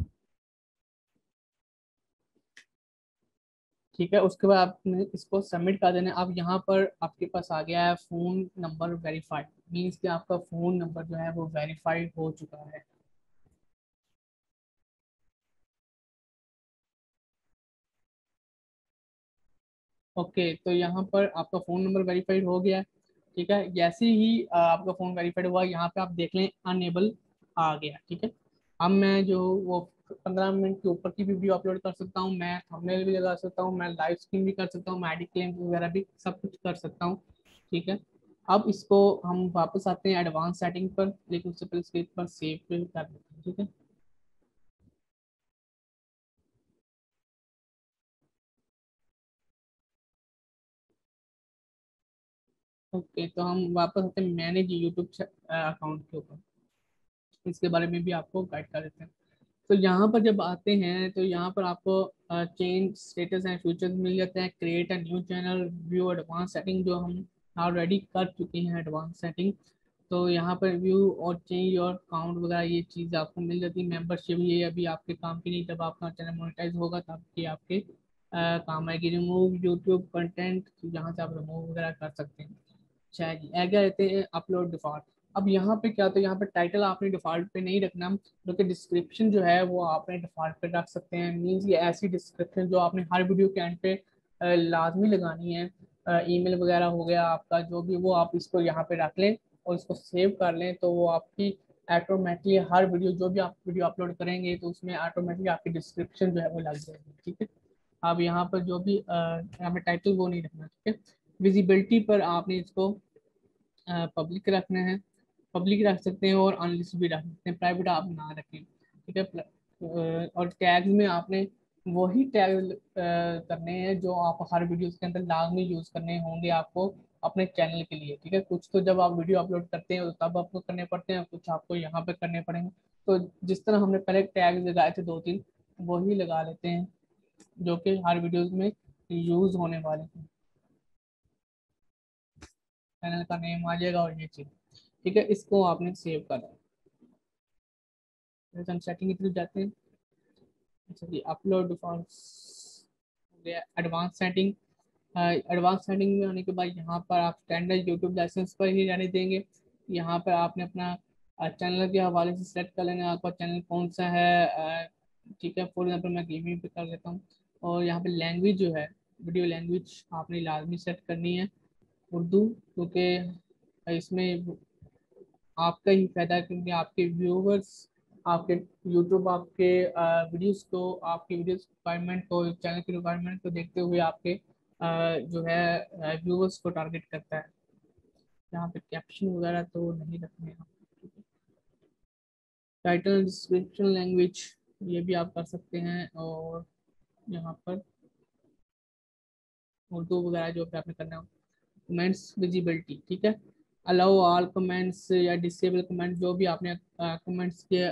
ठीक है। उसके बाद आपने इसको सबमिट कर देना है। अब यहाँ पर आपके पास आ गया है फ़ोन नंबर वेरीफाइड, मीन्स कि आपका फ़ोन नंबर जो है वो वेरीफाइड हो चुका है। ओके, तो यहाँ पर आपका फ़ोन नंबर वेरीफाइड हो गया है, ठीक है। जैसे ही आपका फ़ोन वेरीफाइड हुआ, यहाँ पे आप देख लें अनेबल आ गया, ठीक है। अब मैं जो वो 15 मिनट के ऊपर की वीडियो अपलोड कर सकता हूँ, मैं थंबनेल भी लगा सकता हूँ, मैं लाइव स्ट्रीम भी कर सकता हूँ, मैं आईडी क्लेम वगैरह भी सब कुछ कर सकता हूँ, ठीक है। अब इसको हम वापस आते हैं एडवांस सेटिंग पर, लेकिन उससे पहले इसके पर सेव कर देते हैं, ठीक है। ओके, तो हम वापस आते हैं मैनेज यूट्यूब अकाउंट के ऊपर, इसके बारे में भी आपको गाइड कर देते हैं। तो यहाँ पर जब आते हैं तो यहाँ पर आपको चेंज स्टेटस एंड फीचर्स मिल जाते हैं, create a new channel, view advance setting जो हम ऑलरेडी कर चुके हैं एडवांस सेटिंग। तो यहाँ पर व्यू और चेंज और काउंट वगैरह ये चीज़ आपको मिल जाती है। मेंबरशिप ये अभी आपके काम की नहीं, जब आपका चैनल मोनेटाइज होगा तब ये आपके काम आएगी। रिमूव यूट्यूब कंटेंट, जहाँ से आप रिमूव वगैरह कर सकते हैं। अच्छा जी, आगे रहते हैं अपलोड डिफॉल्ट। अब यहाँ पे क्या, तो यहाँ पे टाइटल आपने डिफॉल्ट पे नहीं रखना, बल्कि डिस्क्रिप्शन जो है वो आपने डिफॉल्ट पे रख सकते हैं। मीन्स ये ऐसी डिस्क्रिप्शन जो आपने हर वीडियो के एंड पे लाजमी लगानी है। ईमेल वगैरह हो गया आपका जो भी, वो आप इसको यहाँ पे रख लें और इसको सेव कर लें, तो वो आपकी ऑटोमेटिकली हर वीडियो जो भी आप वीडियो अपलोड करेंगे तो उसमें ऑटोमेटिकली आपकी डिस्क्रिप्शन जो है वो लग जाएगी, ठीक है। अब यहाँ पर जो भी यहाँ पे टाइटल वो नहीं रखना, ठीक है। विजिबिलिटी पर आपने इसको पब्लिक रखना है, पब्लिक रख सकते हैं और अनलिस्ट भी रख सकते हैं, प्राइवेट आप ना रखें, ठीक है। और टैग्स में आपने वही टैग करने हैं जो आप हर वीडियो के अंदर लाजमी यूज़ करने होंगे आपको। अपने चैनल के लिए, ठीक है। कुछ तो जब आप वीडियो अपलोड करते हैं तो तब आपको करने पड़ते हैं, कुछ आपको यहाँ पे करने पड़ेंगे। तो जिस तरह हमने पहले टैग लगाए थे 2-3, वही लगा लेते हैं जो कि हर वीडियोज में यूज होने वाले हैं। चैनल का नेम आ जाएगा और ये चीज, ठीक है। इसको आपने सेव करना है। हम सेटिंग की तरफ जाते हैं। अच्छा जी, upload for advance setting. Advance setting में आने के बाद यहाँ पर आप स्टैंडर्ड यूट्यूब लाइसेंस पर ही रहने देंगे। यहाँ पर आपने अपना चैनल के हवाले से सेलेक्ट कर लेना, आपका चैनल कौन सा है। ठीक है, फॉर एग्जाम्पल मैं गेमिंग पे कर लेता हूँ। और यहाँ पे लैंग्वेज जो है, वीडियो लैंग्वेज आपने लाजमी सेट करनी है उर्दू, क्योंकि इसमें आपका ही फायदा है, क्योंकि आपके व्यूवर्स, आपके यूट्यूब आपके वीडियोस को, आपकी वीडियोस रिक्वायरमेंट को, चैनल की रिक्वायरमेंट को देखते हुए आपके जो है व्यूवर्स को टारगेट करता है। यहाँ पे कैप्शन वगैरह तो नहीं रखने हैं। टाइटल डिस्क्रिप्शन लैंग्वेज ये भी आप कर सकते हैं। और यहाँ पर उर्दू वगैरह जो भी आपने करना है। कमेंट्स विजिबिलिटी, ठीक है। अलाउ ऑल कमेंट्स या डिसेबल कमेंट्स, जो भी आपने कमेंट्स के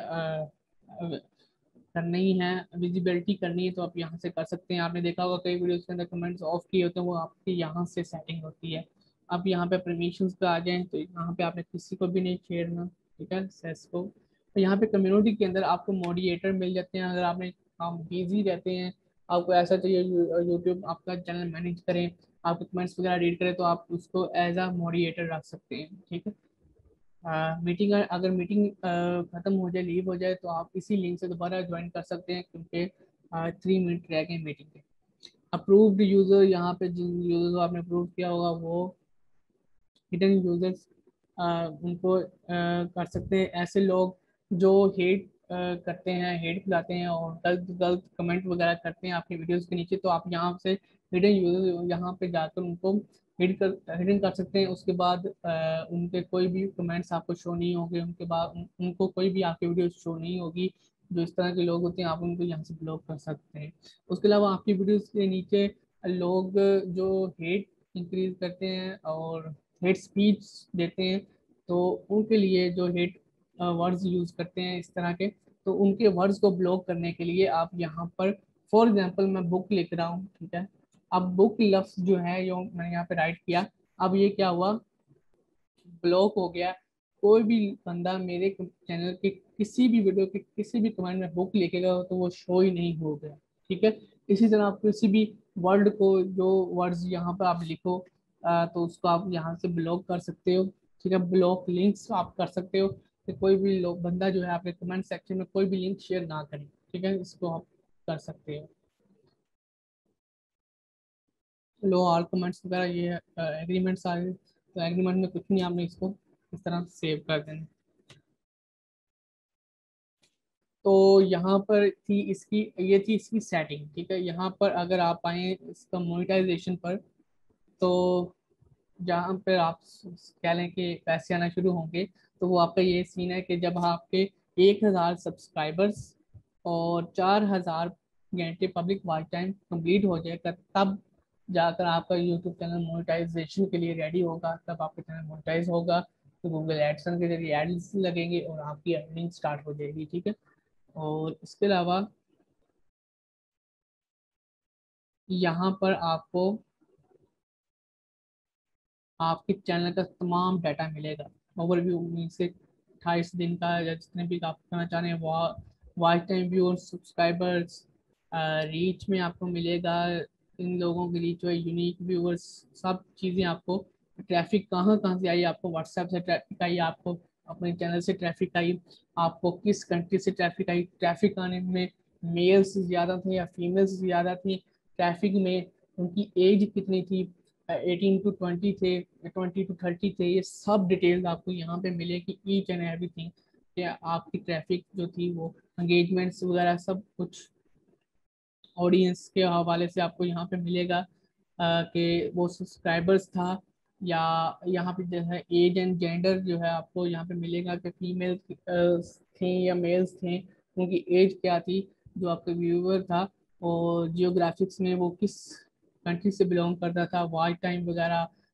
करनी है, विजिबिलिटी करनी है, तो आप यहाँ से कर सकते हैं। आपने देखा होगा कई वीडियोस के अंदर कमेंट्स ऑफ किए होते हैं, वो आपकी यहाँ से सेटिंग होती है। अब यहाँ पे परमिशंस पे आ जाएं तो यहाँ पे आपने किसी को भी नहीं छेड़ना, ठीक है, सेस को। तो यहाँ पे कम्युनिटी के अंदर आपको मॉडिएटर मिल जाते हैं। अगर आपने आप बिजी रहते हैं, आपको ऐसा चाहिए यूट्यूब आपका चैनल मैनेज करें, आपके कमेंट्स वगैरह रीड करें, तो आप उसको एज अ मॉडिएटर रख सकते हैं, ठीक है। मीटिंग, अगर मीटिंग खत्म हो जाए, लीव हो जाए, तो आप इसी लिंक से दोबारा ज्वाइन कर सकते हैं, क्योंकि 3 मिनट रह गए मीटिंग के। अप्रूव्ड यूजर, यहाँ पे जिन यूजर को आपने अप्रूव किया होगा वो हिडन यूजर्स, उनको कर सकते हैं। ऐसे लोग जो हेट करते हैं, हेट फैलाते हैं और गलत गलत कमेंट वगैरह करते हैं आपकी वीडियोस के नीचे, तो आप यहाँ से हिडन यूजर यहाँ पे जाकर उनको हिडन कर सकते हैं। उसके बाद उनके कोई भी कमेंट्स आपको शो नहीं होंगे, उनके बाद उनको कोई भी आपकी वीडियो शो नहीं होगी। जो इस तरह के लोग होते हैं आप उनको यहाँ से ब्लॉक कर सकते हैं। उसके अलावा आपकी वीडियोस के नीचे लोग जो हेट इंक्रीज करते हैं और हेट स्पीच देते हैं, तो उनके लिए जो हेट वर्ड्स यूज करते हैं इस तरह के, तो उनके वर्ड्स को ब्लॉक करने के लिए आप यहाँ पर, फॉर एग्जांपल मैं बुक लिख रहा हूँ, ठीक है। अब बुक लफ्ज जो है जो मैंने यहाँ पे राइट किया, अब ये क्या हुआ, ब्लॉक हो गया। कोई भी बंदा मेरे चैनल के किसी भी वीडियो के किसी भी कमेंट में बुक लिखेगा तो वो शो ही नहीं हो गया, ठीक है। इसी तरह आप किसी भी वर्ड को, जो वर्ड्स यहाँ पर आप लिखो, तो उसको आप यहाँ से ब्लॉक कर सकते हो, ठीक है। ब्लॉक लिंक्स आप कर सकते हो कि कोई भी लोग, बंदा जो है आपके कमेंट सेक्शन में कोई भी लिंक शेयर ना करे, ठीक है, इसको आप कर सकते हो। लो ऑल कमेंट्स वगैरह ये एग्रीमेंट्स आ गए, तो एग्रीमेंट में कुछ नहीं, आपने इसको इस तरह सेव कर देना। तो यहाँ पर थी इसकी, ये थी इसकी सेटिंग, ठीक है। यहाँ पर अगर आप आए इसका मोनेटाइजेशन पर, तो जहाँ पर आप कह लें कि पैसे आना शुरू होंगे, तो वो आपका ये सीन है कि जब आपके 1,000 सब्सक्राइबर्स और 4,000 घंटे पब्लिक वॉच टाइम कंप्लीट हो जाएगा, तब जाकर आपका यूट्यूब चैनल मोनेटाइजेशन के लिए रेडी होगा, तब आपका चैनल मोनेटाइज होगा। तो गूगल एडसन के जरिए एड्स लगेंगे और आपकी अर्निंग स्टार्ट हो जाएगी, ठीक है। और इसके अलावा यहाँ पर आपको आपके चैनल का तमाम डाटा मिलेगा। ओवरव्यू मीन से 28 दिन का, या जितने भी आप करना चाह रहे हैं, watch time, viewers, subscribers, reach में आपको मिलेगा, इन लोगों की रीच है, यूनिक व्यूअर्स, सब चीज़ें आपको, ट्रैफिक कहाँ कहाँ से आई, आपको व्हाट्सएप से ट्रैफिक आई, आपको अपने चैनल से ट्रैफिक आई, आपको किस कंट्री से ट्रैफिक आई, ट्रैफिक आने में मेल्स ज़्यादा थे या फीमेल्स ज़्यादा थी, ट्रैफिक में उनकी एज कितनी थी, 18 to 20 थे, 20 to 30 थे, ये सब डिटेल्स आपको यहाँ पे मिलेगी, ईच एंड एवरीथिंग। कि आपकी ट्रैफिक जो थी वो, एंगेजमेंट्स वगैरह सब कुछ ऑडियंस के हवाले से आपको यहाँ पे मिलेगा, कि वो सब्सक्राइबर्स था, या यहाँ पे जो है एज एंड जेंडर जो है आपको यहाँ पे मिलेगा कि फीमेल थे या मेल्स थे, उनकी एज क्या थी जो आपका व्यूअर था, और जियोग्राफिक्स में वो किस कंट्री से बिलोंग करता था, वॉच टाइम वगैरह,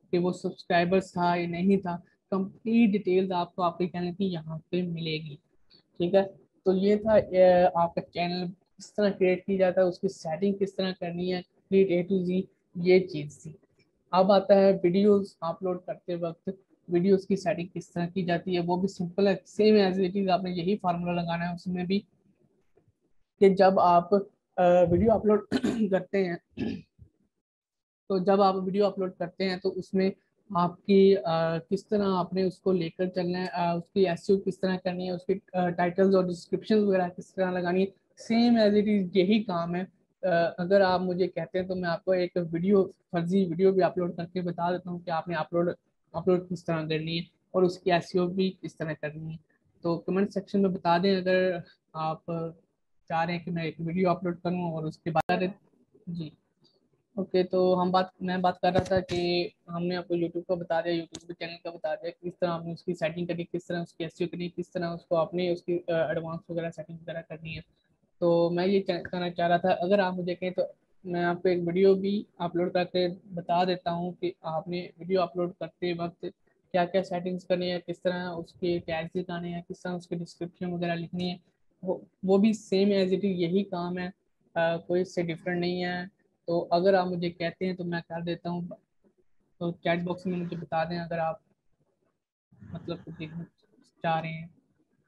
कि वो सब्सक्राइबर्स था या नहीं था, कंप्लीट डिटेल्स आपको आपके चैनल की यहाँ पे मिलेगी। ठीक है, तो ये था आपका चैनल किस तरह क्रिएट किया जाता है, उसकी सेटिंग किस तरह करनी है, क्रिएट ए टू जी, ये चीज़ थी। अब आता है वीडियोस अपलोड करते वक्त वीडियोस की सेटिंग किस तरह की जाती है। वो भी सिंपल है, सेम एज इट इज, आपने यही फार्मूला लगाना है उसमें भी, कि जब आप वीडियो अपलोड करते हैं, तो जब आप वीडियो अपलोड करते हैं तो उसमें आपकी किस तरह आपने उसको लेकर चलना है, उसकी एसईओ किस तरह करनी है, उसके टाइटल्स और डिस्क्रिप्शन वगैरह किस तरह लगानी है, सेम एज इट इज यही काम है। अगर आप मुझे कहते हैं तो मैं आपको एक फर्जी वीडियो भी अपलोड करके बता देता हूँ कि आपने अपलोड अपलोड किस तरह करनी है और उसकी एसईओ भी किस तरह करनी है। तो कमेंट सेक्शन में बता दें अगर आप चाह रहे हैं कि मैं एक वीडियो अपलोड करूँ और उसके बाद। जी, ओके, तो मैं बात कर रहा था कि हमने आपको यूट्यूब का बता दिया, यूट्यूब के चैनल का बता दिया, किस तरह आपने उसकी सेटिंग करनी, किस तरह उसकी एसईओ करनी, किस तरह उसको आपने उसकी एडवांस वगैरह सेटिंग वगैरह करनी है। तो मैं ये कहना चाह रहा था, अगर आप मुझे कहें तो मैं आपको एक वीडियो भी अपलोड करके बता देता हूँ कि आपने वीडियो अपलोड करते वक्त क्या क्या सेटिंग्स करनी है, किस तरह उसके टैग्स लगाने हैं, किस तरह उसकी डिस्क्रिप्शन वगैरह लिखनी है। वो भी सेम एज इट इज यही काम है, कोई इससे डिफरेंट नहीं है। तो अगर आप मुझे कहते हैं तो मैं कर देता हूँ, तो चैट बॉक्स में मुझे बता दें अगर आप मतलब कुछ देखना चाह रहे हैं।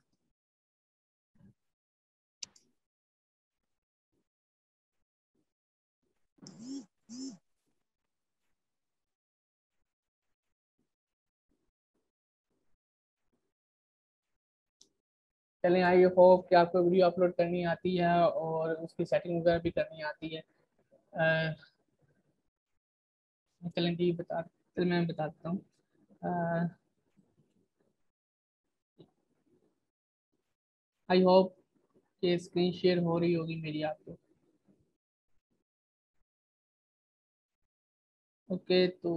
चलें, आई होप कि आपको वीडियो अपलोड करनी आती है और उसकी सेटिंग वगैरह भी करनी आती है। अ, चलें जी, चल मैं बता देता हूँ। आई होप कि स्क्रीन शेयर हो रही होगी मेरी आपको। ओके, तो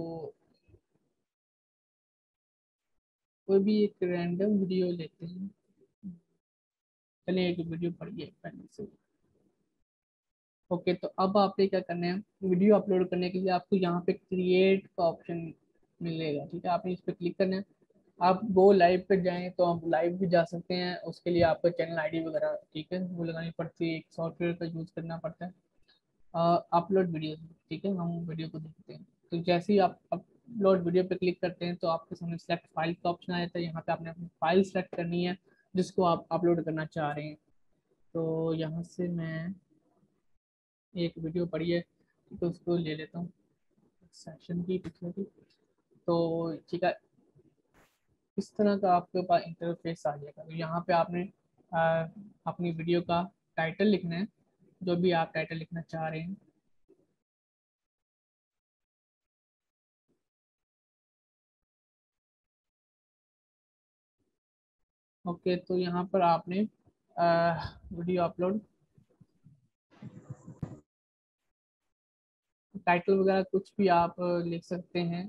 कोई भी एक रैंडम वीडियो लेते हैं। चलिए एक वीडियो पढ़िए पहले से। ओके, तो अब आपने क्या करना है, वीडियो अपलोड करने के लिए आपको यहाँ पे क्रिएट का ऑप्शन मिलेगा। ठीक है, आपने इस पर क्लिक करना है। आप वो लाइव पे जाएं तो आप लाइव भी जा सकते हैं, उसके लिए आपको चैनल आईडी वगैरह ठीक है वो लगानी पड़ती है, एक सॉफ्टवेयर का यूज़ करना पड़ता है। अपलोड वीडियो, ठीक है, हम वीडियो को देखते हैं। तो जैसे ही आप अपलोड वीडियो पे क्लिक करते हैं तो आपके सामने सेलेक्ट फाइल का ऑप्शन आ जाता है। यहाँ पे आपने अपनी फाइल सेलेक्ट करनी है जिसको आप अपलोड करना चाह रहे हैं। तो यहाँ से मैं एक वीडियो पड़ी है तो उसको ले लेता हूँ, सेशन की पिछले की। तो ठीक है, इस तरह का आपके पास इंटरफेस आ जाएगा। तो यहाँ पे आपने आ, अपनी वीडियो का टाइटल लिखना है, जो भी आप टाइटल लिखना चाह रहे हैं। ओके, तो यहाँ पर आपने वीडियो अपलोड टाइटल वगैरह कुछ भी आप लिख सकते हैं,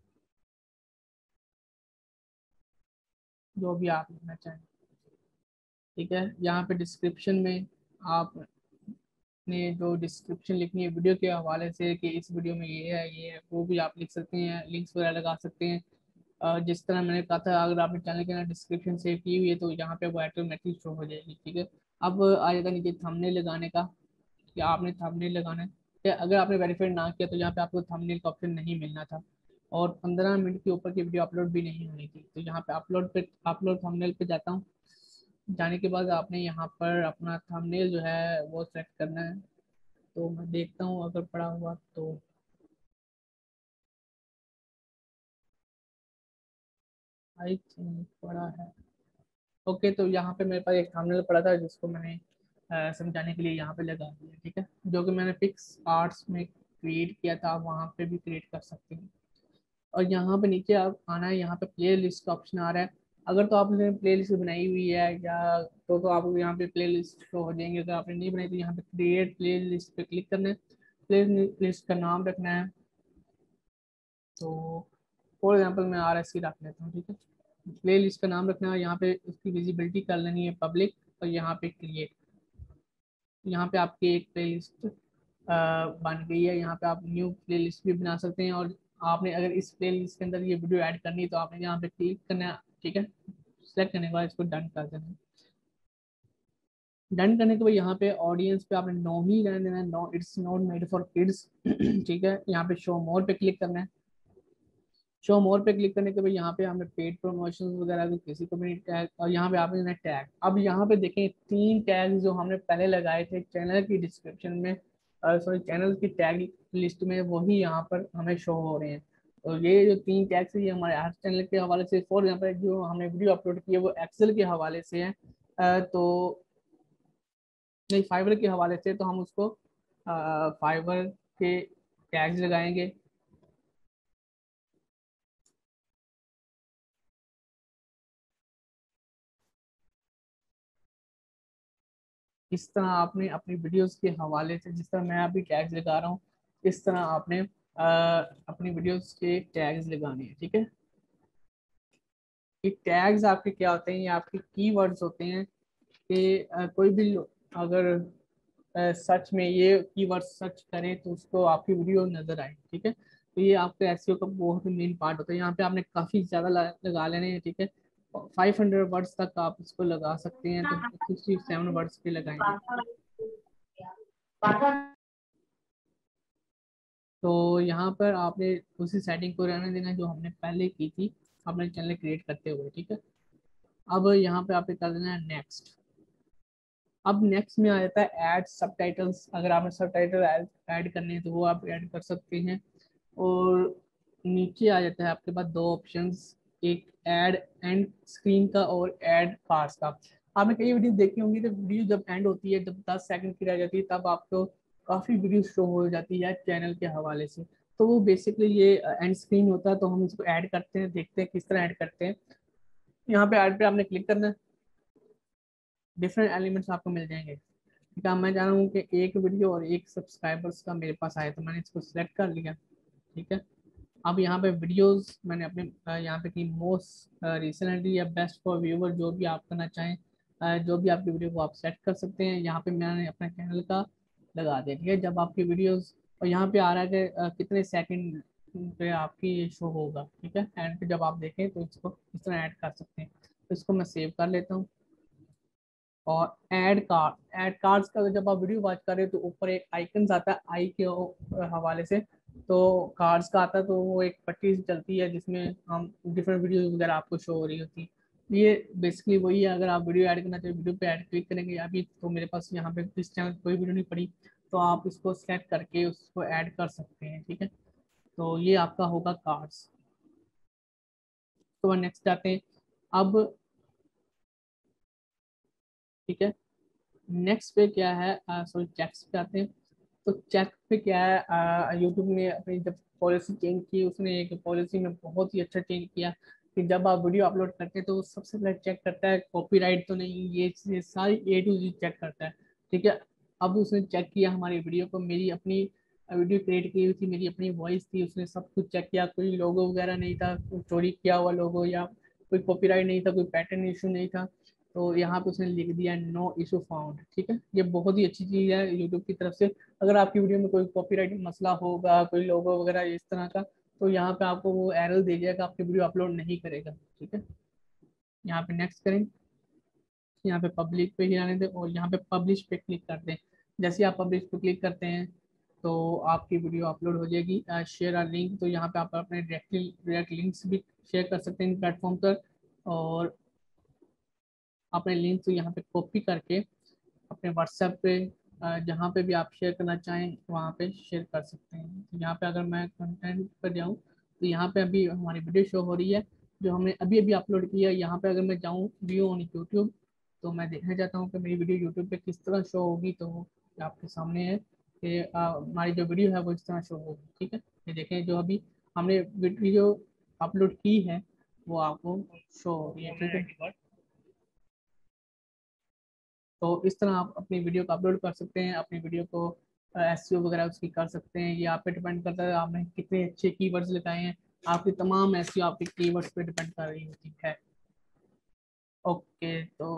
जो भी आप लिखना चाहें। ठीक है, यहाँ पे डिस्क्रिप्शन में आपने जो डिस्क्रिप्शन लिखनी है वीडियो के हवाले से कि इस वीडियो में ये है वो भी आप लिख सकते हैं, लिंक्स वगैरह लगा सकते हैं। जिस तरह मैंने कहा था, अगर आपने चैनल के अंदर डिस्क्रिप्शन सेव की हुई है तो यहाँ पे वो ऑटोमेटिक शो हो जाएगी। ठीक है, अब आएगा नीचे थंबनेल लगाने का, कि आपने थंबनेल लगाना है। कि अगर आपने वेरीफाइड ना किया तो यहाँ पे आपको थंबनेल का ऑप्शन नहीं मिलना था, और 15 मिनट के ऊपर की वीडियो अपलोड भी नहीं होनी थी। तो यहाँ पे अपलोड थंबनेल पे जाता हूँ। जाने के बाद आपने यहाँ पर अपना थंबनेल जो है वो सेलेक्ट करना है। तो मैं देखता हूँ अगर पड़ा हुआ तो। आई थिंक पड़ा है। ओके, तो यहाँ पे मेरे पास एक थंबनेल पड़ा था जिसको मैंने समझाने के लिए यहाँ पे लगा दिया। ठीक है, जो कि मैंने पिक्स आर्ट्स में क्रिएट किया था, आप वहाँ पे भी क्रिएट कर सकते हैं। और यहाँ पे नीचे आप आना है, यहाँ पे प्ले लिस्ट का ऑप्शन आ रहा है। अगर तो आपने प्ले लिस्ट बनाई हुई है या तो आपको यहाँ पे प्ले लिस्ट शो हो जाएंगे। अगर आपने नहीं बनाई तो यहाँ पे क्रिएट प्ले लिस्ट पे क्लिक करना है। प्ले लिस्ट का नाम रखना है, तो फॉर एग्जाम्पल मैं RSC रख लेता हूँ। ठीक है, प्ले लिस्ट का नाम रखना है, यहाँ पे उसकी विजिबिलिटी कर लेनी है पब्लिक, और यहाँ पे क्रिएट। यहाँ पे आपकी एक प्ले लिस्ट बन गई है। यहाँ पे आप न्यू प्ले लिस्ट भी बना सकते हैं, और आपने अगर इस प्ले लिस्ट के अंदर ये वीडियो ऐड करनी है तो आपने यहाँ पे क्लिक करना है, ठीक है। सेलेक्ट करने के बाद इसको डन कर देना है। डन करने के बाद यहाँ पे ऑडियंस पे आपने नो ही रहने देना है, no it's not made for kids. ठीक है, यहाँ पे शो मोर पे क्लिक करना है। शो मोर पे क्लिक करने के बाद यहाँ पे हमें पेड प्रमोशन वगैरह को किसी को भी टैग, और यहाँ पे आपने टैग, अब यहाँ पे देखें 3 टैग जो हमने पहले लगाए थे चैनल की डिस्क्रिप्शन में, सॉरी चैनल की टैग लिस्ट में, वही यहाँ पर हमें शो हो रहे हैं। तो ये जो 3 टैग्स है ये हमारे हर चैनल के हवाले से, फॉर एग्जाम्पल जो हमने वीडियो अपलोड की है वो एक्सेल के हवाले से है, तो नहीं फाइवर के हवाले से, तो हम उसको फाइवर के टैग्स लगाएंगे। इस तरह आपने अपनी वीडियोस के हवाले से, जिस तरह मैं अभी टैग्स लगा रहा हूँ, इस तरह आपने अपनी वीडियोस के टैग्स लगाने हैं, ठीक है। ये टैग्स आपके क्या होते हैं, ये आपके कीवर्ड्स होते हैं कि कोई भी अगर सच में ये कीवर्ड सर्च करें तो उसको आपकी वीडियो नजर आए, ठीक है। तो ये आपके एसईओ का बहुत ही मेन पार्ट होता है। यहाँ पे आपने काफी ज्यादा लगा लेने हैं, ठीक है। 500 वर्ड्स तक आप इसको लगा सकते हैं, तो 67 वर्ड्स पे लगाएंगे। तो यहाँ पर आपने उसी सेटिंग को रहने देना है जो हमने पहले की थी अपने चैनल क्रिएट करते हुए, ठीक है। अब यहाँ पे आपने कर देना है नेक्स्ट। अब नेक्स्ट में आ जाता है ऐड सबटाइटल्स। अगर आपने सबटाइटल ऐड करने हैं तो वो आप ऐड कर सकते हैं। और नीचे आ जाता है आपके पास 2 ऑप्शंस, एक ऐड एंड स्क्रीन का और ऐड कार्ड्स का। आपने कई वीडियो देखी होंगी, तो वीडियो जब एंड होती है, जब 10 सेकंड की रह जाती है, तब आपको काफ़ी वीडियो शो हो जाती है चैनल के हवाले से। तो वो बेसिकली ये एंड स्क्रीन होता है, तो हम इसको ऐड करते हैं, देखते हैं किस तरह ऐड करते हैं। यहाँ पे ऐड पे आपने क्लिक करना है, डिफरेंट एलिमेंट्स आपको मिल जाएंगे। ठीक है, मैं चाह रहा हूँ कि एक वीडियो और एक सब्सक्राइबर्स का मेरे पास आए, तो मैंने इसको सिलेक्ट कर लिया, ठीक है। अब यहाँ पे वीडियोस मैंने अपने यहाँ पे की मोस्ट रिसेंटली या बेस्ट फॉर व्यूवर, जो भी आप करना चाहें, जो भी आपकी वीडियो को आप सेट कर सकते हैं। यहाँ पे मैंने अपने चैनल का लगा दिया, ठीक है। जब आपकी वीडियोस, और यहाँ पे आ रहा है कि कितने सेकंड पे आपकी ये शो होगा, ठीक है। एंड पे जब आप देखें तो इसको इस तरह ऐड कर सकते हैं। तो इसको मैं सेव कर लेता हूँ। और ऐड कार्ड्स का जब आप वीडियो वॉच कर रहे हो तो ऊपर एक आइकन आता है आई के हवाले से, तो कार्ड्स का आता है, तो वो एक पट्टी से चलती है जिसमें हम डिफरेंट वीडियो वगैरह आपको शो हो रही होती है। ये बेसिकली वही है। अगर आप वीडियो ऐड करना चाहिए, वीडियो पे ऐड क्लिक करेंगे। अभी तो मेरे पास यहाँ पे इस चैनल कोई वीडियो नहीं पड़ी, तो आप इसको सेलेक्ट करके उसको ऐड कर सकते हैं, ठीक है। तो ये आपका होगा कार्ड्स। तो नेक्स्ट जाते हैं अब, ठीक है। नेक्स्ट पे क्या है, सॉरी चेक्स पे आते हैं। तो चेक पे क्या है, यूट्यूब ने अपनी जब पॉलिसी चेंज की, उसने एक पॉलिसी में बहुत ही अच्छा चेंज किया कि जब आप वीडियो अपलोड करते हैं तो वो सबसे पहले चेक करता है कॉपीराइट तो नहीं, ये सारी ए टू जी चेक करता है, ठीक है। अब उसने चेक किया हमारी वीडियो को, मेरी अपनी वीडियो क्रिएट की हुई थी, मेरी अपनी वॉइस थी, उसने सब कुछ चेक किया, कोई लोगो वगैरह नहीं था, कोई चोरी किया हुआ लोगो या कोई कॉपीराइट नहीं था, कोई पैटर्न इशू नहीं था। तो यहाँ पे उसने लिख दिया नो इशू फाउंड, ठीक है। ये बहुत ही अच्छी चीज़ है यूट्यूब की तरफ से। अगर आपकी वीडियो में कोई कॉपीराइट मसला होगा, कोई लोगो वगैरह इस तरह का, तो यहाँ पे आपको वो एरर दे जाएगा, आपकी वीडियो अपलोड नहीं करेगा, ठीक है। यहाँ पे नेक्स्ट करें, यहाँ पे पब्लिक पे ही आने दें और यहाँ पे पब्लिश पे क्लिक कर दें। जैसे आप पब्लिश पे क्लिक करते हैं तो आपकी वीडियो अपलोड हो जाएगी। शेयर आर लिंक, तो यहाँ पे आप अपने डायरेक्ट लिंक्स भी शेयर कर सकते हैं इन प्लेटफॉर्म पर। और अपने लिंक को यहाँ पे कॉपी करके अपने व्हाट्सएप पे जहाँ पे भी आप शेयर करना चाहें वहाँ पे शेयर कर सकते हैं। तो यहाँ पे अगर मैं कंटेंट पर जाऊँ तो यहाँ पे अभी हमारी वीडियो शो हो रही है जो हमने अभी अभी अपलोड की है। यहाँ पे अगर मैं जाऊँ व्यू ऑन यूट्यूब, तो मैं देखना चाहता हूँ कि मेरी वीडियो यूट्यूब पे किस तरह शो होगी। तो वो आपके सामने है कि हमारी जो वीडियो है वो इस तरह शो होगी, ठीक है। ये देखें जो अभी हमने वीडियो अपलोड की है वो आपको शो हो रही है, ठीक है। तो इस तरह आप अपनी वीडियो को अपलोड कर सकते हैं, अपनी वीडियो को एसईओ वगैरह उसकी कर सकते हैं। ये आप पे डिपेंड करता है आपने कितने अच्छे कीवर्ड्स लगाए हैं। आपकी तमाम एसईओ आपके कीवर्ड्स पे डिपेंड कर रही होती है। ओके, तो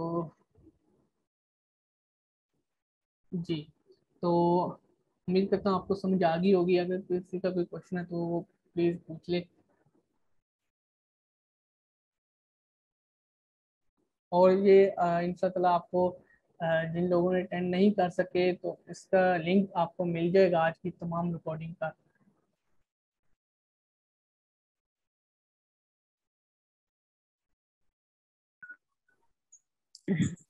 जी, तो उम्मीद करता हूँ आपको समझ आ गई होगी। अगर किसी का कोई क्वेश्चन है तो प्लीज पूछ ले। और ये इंशाल्लाह आपको जिन लोगों ने अटेंड नहीं कर सके तो इसका लिंक आपको मिल जाएगा आज की तमाम रिकॉर्डिंग का।